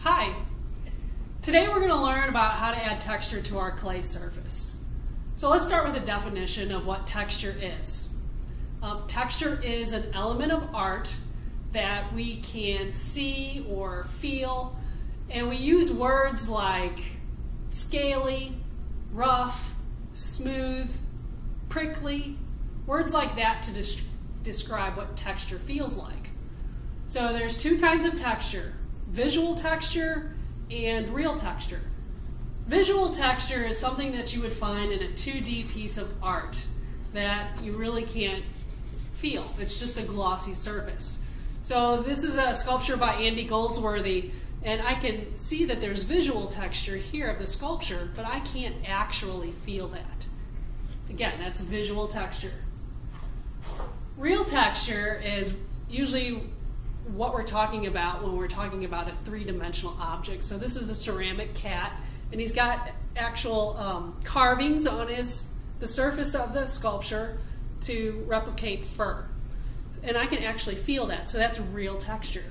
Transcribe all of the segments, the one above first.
Hi! Today we're going to learn about how to add texture to our clay surface. So let's start with a definition of what texture is. Texture is an element of art that we can see or feel, and we use words like scaly, rough, smooth, prickly, words like that to describe what texture feels like. So there's two kinds of texture: visual texture and real texture. Visual texture is something that you would find in a 2D piece of art that you really can't feel. It's just a glossy surface. So this is a sculpture by Andy Goldsworthy, and I can see that there's visual texture here of the sculpture, but I can't actually feel that. Again, that's visual texture. Real texture is usually what we're talking about when we're talking about a three-dimensional object. So this is a ceramic cat, and he's got actual carvings on the surface of the sculpture to replicate fur. And I can actually feel that, so that's real texture.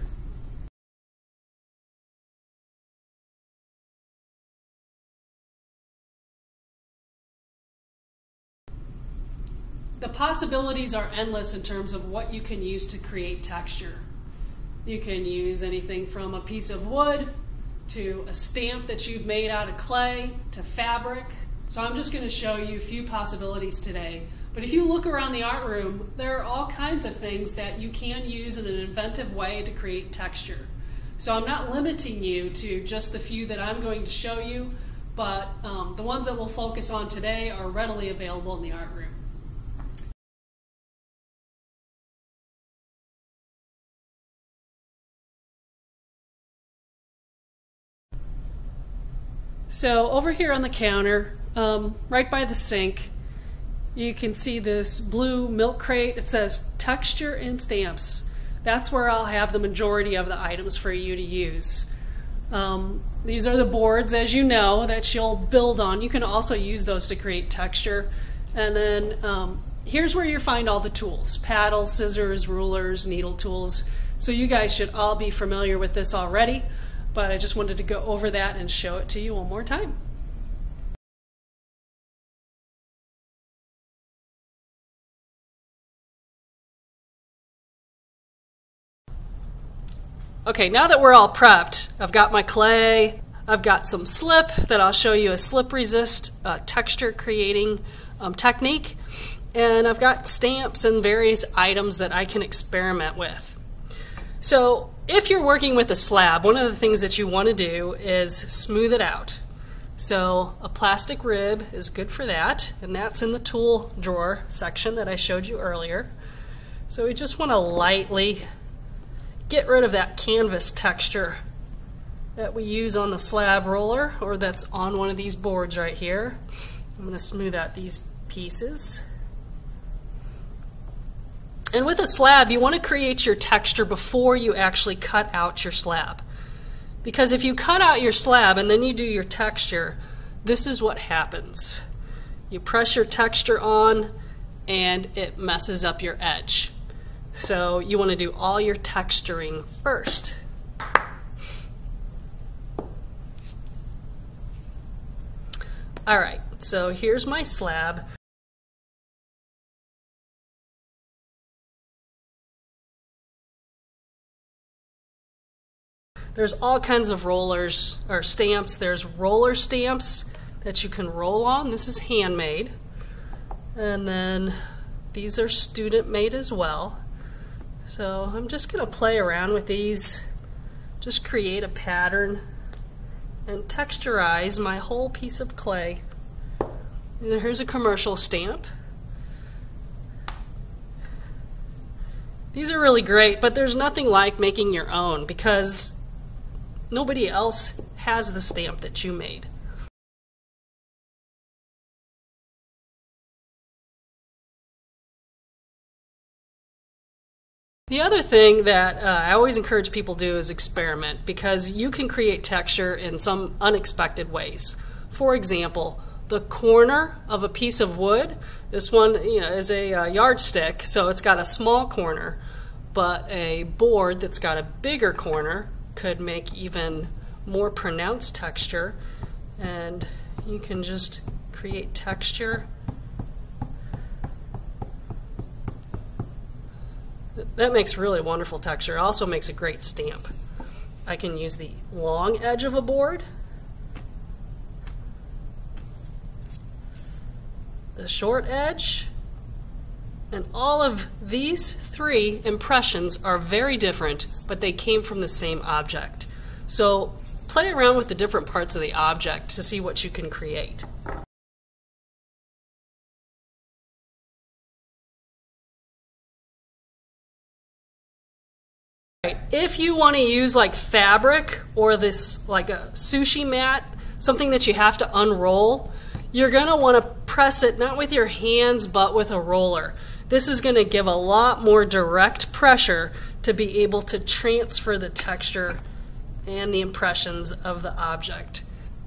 The possibilities are endless in terms of what you can use to create texture. You can use anything from a piece of wood to a stamp that you've made out of clay to fabric. So I'm just going to show you a few possibilities today. But if you look around the art room, there are all kinds of things that you can use in an inventive way to create texture. So I'm not limiting you to just the few that I'm going to show you, but the ones that we'll focus on today are readily available in the art room. So over here on the counter, right by the sink, you can see this blue milk crate. It says texture and stamps. That's where I'll have the majority of the items for you to use. These are the boards, as you know, that you'll build on. You can also use those to create texture. And then here's where you find all the tools: paddles, scissors, rulers, needle tools. So you guys should all be familiar with this already, but I just wanted to go over that and show it to you one more time. Okay, now that we're all prepped, I've got my clay, I've got some slip that I'll show you, a slip resist texture creating technique, and I've got stamps and various items that I can experiment with. So if you're working with a slab, one of the things that you want to do is smooth it out. So a plastic rib is good for that, and that's in the tool drawer section that I showed you earlier. So we just want to lightly get rid of that canvas texture that we use on the slab roller, or that's on one of these boards right here. I'm going to smooth out these pieces. And with a slab, you want to create your texture before you actually cut out your slab. Because if you cut out your slab and then you do your texture, this is what happens. You press your texture on and it messes up your edge. So you want to do all your texturing first. Alright, so here's my slab. There's all kinds of rollers or stamps. There's roller stamps that you can roll on. This is handmade. And then these are student made as well. So I'm just going to play around with these, just create a pattern and texturize my whole piece of clay. And here's a commercial stamp. These are really great, but there's nothing like making your own because nobody else has the stamp that you made. The other thing that I always encourage people to do is experiment, because you can create texture in some unexpected ways. For example, the corner of a piece of wood, this one is a yardstick, so it's got a small corner, but a board that's got a bigger corner could make even more pronounced texture, and you can just create texture. That makes really wonderful texture. It also makes a great stamp. I can use the long edge of a board, the short edge, and all of these three impressions are very different, but they came from the same object. So play around with the different parts of the object to see what you can create. If you want to use like fabric or this like a sushi mat, something that you have to unroll, you're going to want to press it not with your hands but with a roller. This is going to give a lot more direct pressure to be able to transfer the texture and the impressions of the object.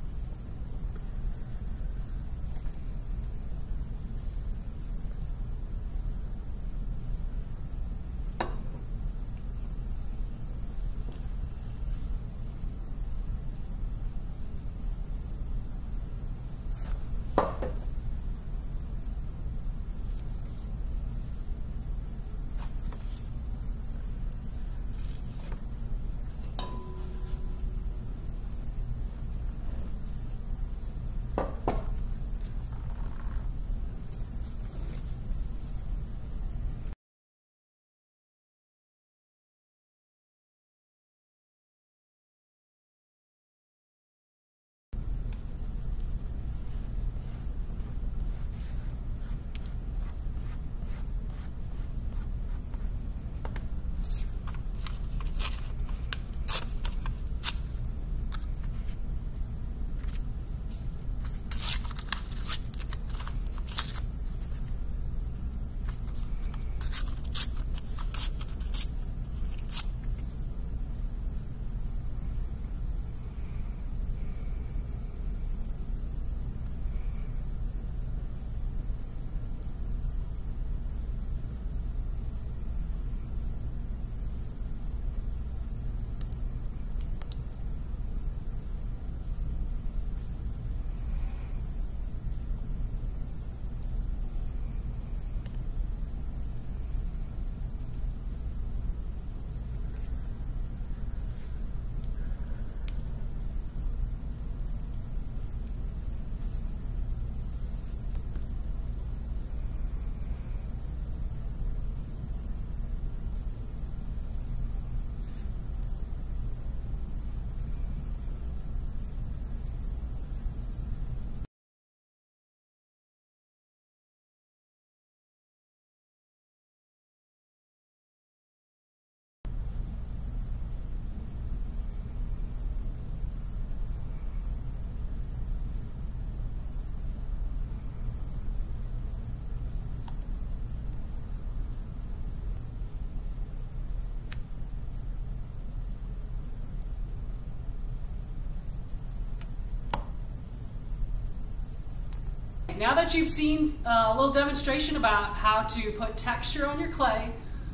Now that you've seen a little demonstration about how to put texture on your clay,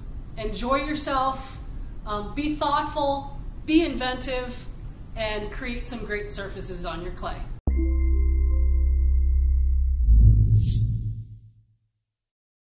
enjoy yourself, be thoughtful, be inventive, and create some great surfaces on your clay.